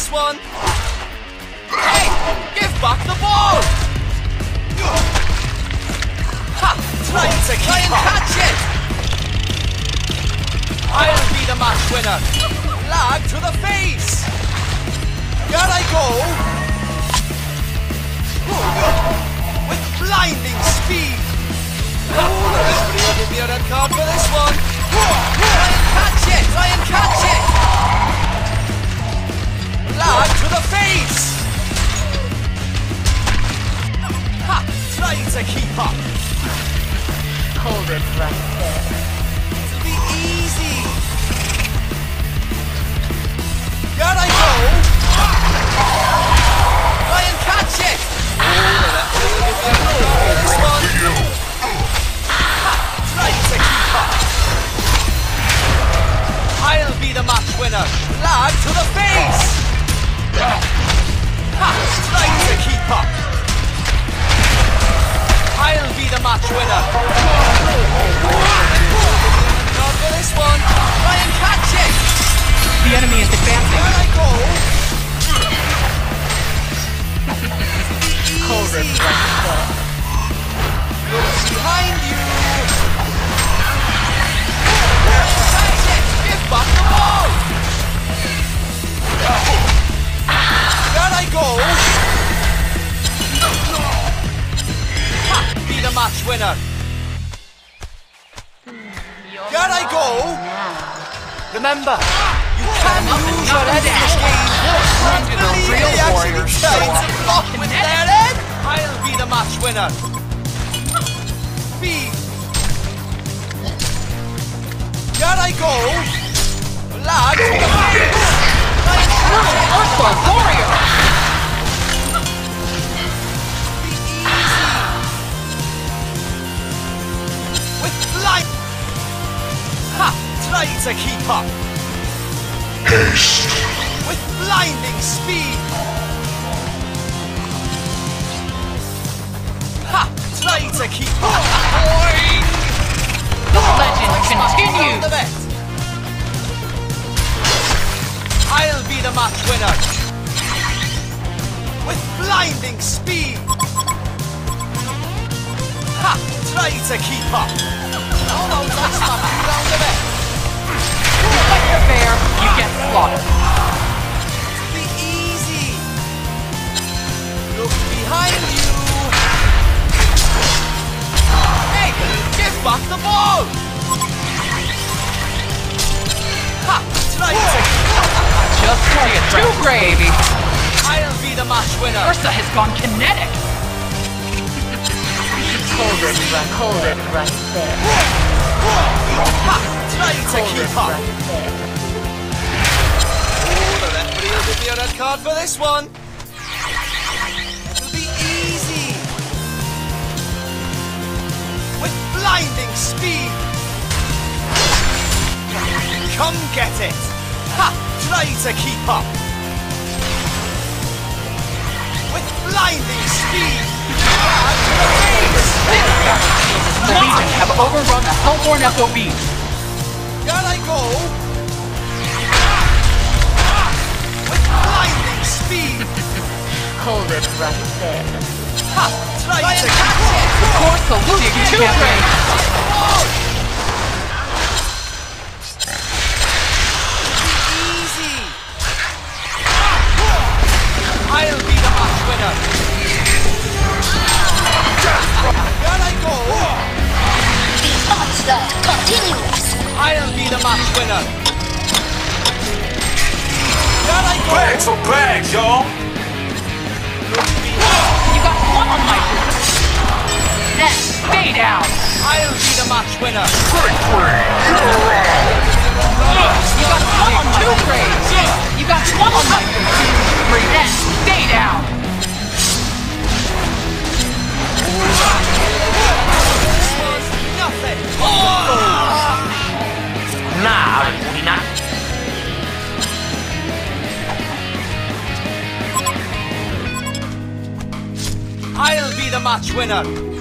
this one. Hey, give back the ball. Ha! Try and catch it. I'll be the match winner. Lag to the face. Here I go. With blinding speed. Oh, the referee will give me a red card for this one. Try and catch it. Try and catch it. Lag to the face. Ha! Try to keep up. Hold it right there. It'll be easy. Here I go. Try and catch it. Oh, the referee will give me a red card for this one. Ha! Try to keep up. I'll be the match winner. Lag to the face. Ha! Try to keep up. I'll be the match winner. Not for this one. Try and catch it. The enemy is advancing. There I go. Hold it Easy. right there. Look behind you. Catch it. Give back the ball. There I go. Ha! Be the match winner. Here I go. Remember, you can use your head in this game. To the real warriors. Block with their head. I'll be the match winner. Speed. Here I go. Lag to the face. Alpha warrior. Be easy. With light. Ha! Try to keep up. With blinding speed. Ha! Try to keep up. Boing! The legend continues. The bet. I'll be the match winner. With blinding speed. Ha! Try to keep up. No, that's not round the bet. Fight the fair, you get slaughtered. Be easy. Look behind you. Hey, give back the ball. Ha! Try to. Just play it too gravy. I'll be the match winner. Ursa has gone kinetic. Hold it right there. Ha! Try to Hold keep it up. right there. Oh, the referee will give me a red card for this one. It'll be easy. With blinding speed. Come get it. Ha! Try to keep up. With blinding speed. Lag to the face. The Legion have overrun the Hellborn FOBs. Here I go. With blinding speed. Hold it right there. Ha! Try to catch it. The core salute you campaign. Easy. I'll be the match winner. Here I go. The onslaught continues. I'll be the match winner. Here I go. Bags for bags, y'all. You got one on my group. Then stay down. I'll be the match winner. You got one on my grades. You got one on my group. Then stay down. Nothing. Nah, we not. I'll be the match winner.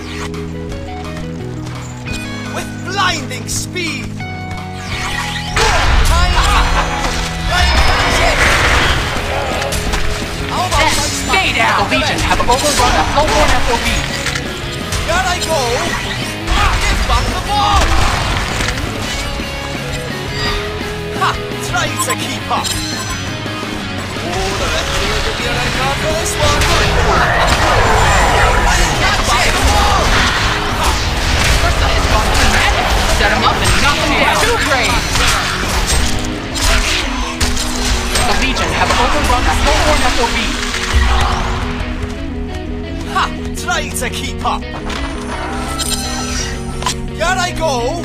With blinding speed. Time. Right, catch it. have overrun a Hellborn FOB. Here I go! Give back the ball! Ha! Try to keep up! Oh, the referee will give me a red card for this one! Catch it! Ursa has gone to the net. Set him up and knock him down. 2 grades! The Legion have overrun a Hellborn FOB. Ha! Try to keep up! Here I go!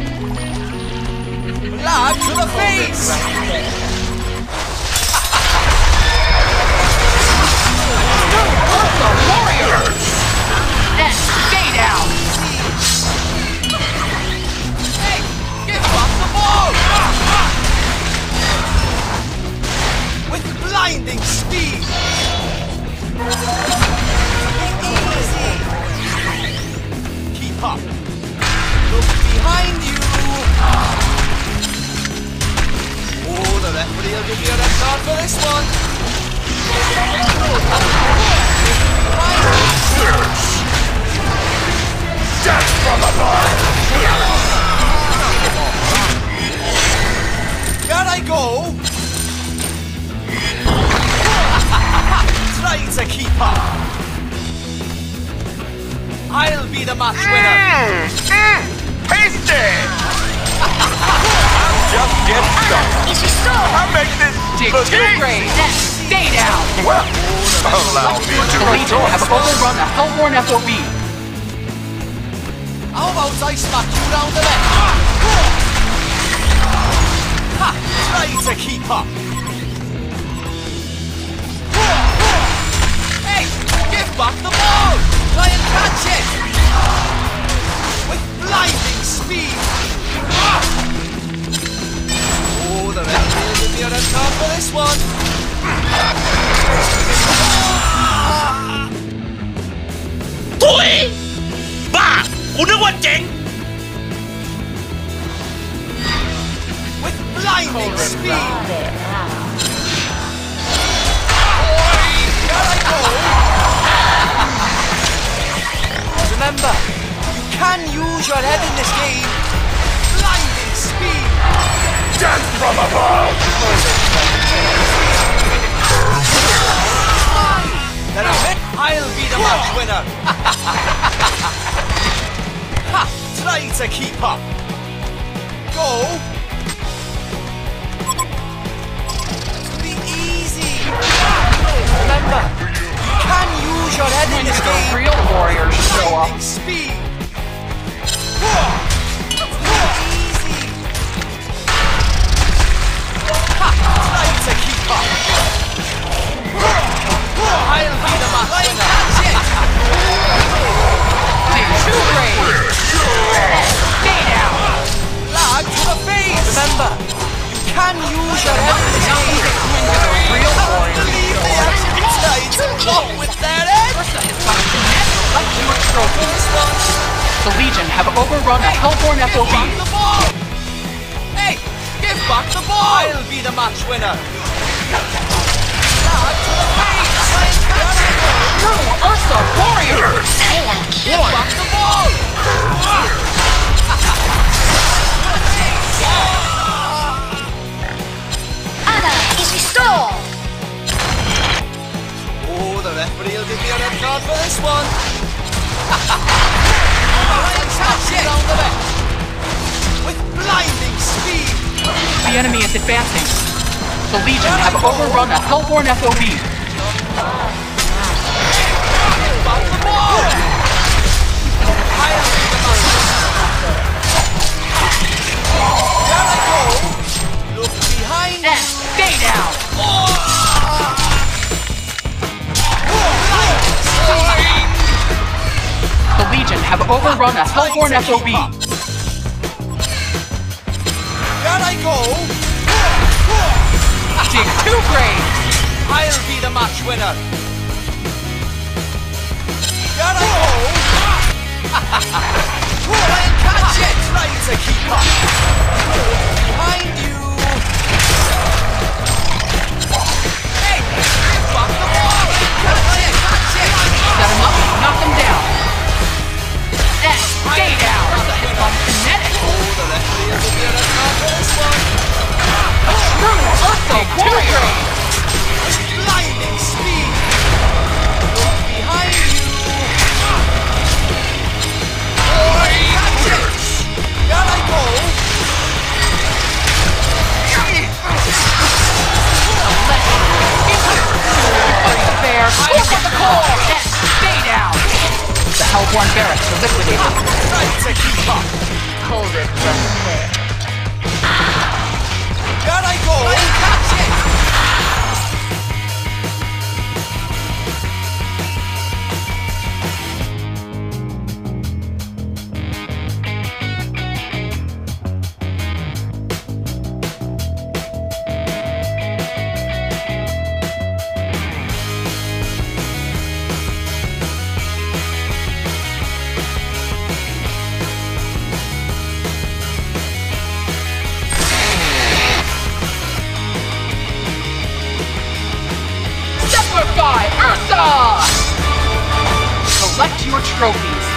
Lag to the face! Ursa Warriors! And stay down! Hey! Give back the ball! With blinding speed! Easy! Keep up! Look behind you! Oh, the referee will give you a red card for this one! Death from above! Here I go! Try to keep up! I'll be the match winner! Tasty! I'm just getting started. Is restored. I'll make this Dig look 2 easy. grades. And stay down! Well, allow me to The Legion have rejoice. overrun a Hellborn FOB. How about I smack you round the neck? Ha! Try to keep up! Hey! Give back the ball! Try and catch it! With blinding speed! Oh, the referee will give me a red card for this one! Tui! Bah! กูนึกว่าเจ๋ง With blinding speed! There now. Here I go! Remember, you can use your head in this game. Blinding speed! Death from above! Then I'll be the match winner. Ha! Try to keep up. Go. Be easy. Remember, you can use your head in When this do the game. real warriors show up? Blinding speed. Easy. Ha! Try to keep up. I'll be the match winner. Dig 2 grades. Stay down! Lag to the face. Remember, you can use your head in this game. When do the real warriors Believe show the up? Executioners walk with their head. Ursa has gone to the net. Up to its trophy. This one, The Legion have overrun a Hellborn give FOB. back the ball. Hey, give back the ball. I'll be the match winner. Lag to the face. No, Ursa Warriors! Silent Give kill. back the ball. Ada is restored. Oh, the referee will give me a red card for this one. Catch it. Down the back. With blinding speed. The enemy is advancing. The Legion have overrun a Hellborn FOB. Back the ball. I'll be the match winner. There I go. Look behind. And stay down! The Legion have overrun a Hellborn FOB. Here I go. Dig 2 grades. I'll be the match winner. Here I go. Try and catch it. Try to keep up. Behind you. Hey, back the ball. Catch it. Catch it. barracks are liquidated. Trying to keep up. Hold it right there. There I go. I catch it. Semper Fi Ursa! Collect your trophies.